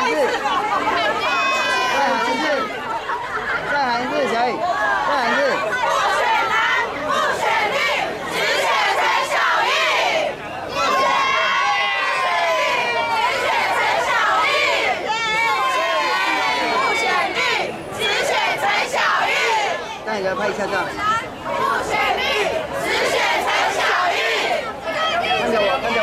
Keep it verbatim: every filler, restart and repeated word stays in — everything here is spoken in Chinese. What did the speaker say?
喊一次，再喊一次，再喊一次，小雨，再喊一次。 不选蓝，不选绿，只选陈小玉。不选蓝，只选陈小玉。不选绿，只选陈小玉。 那你来拍一下这样。 不选绿，只选陈小玉。 看着我，看着我。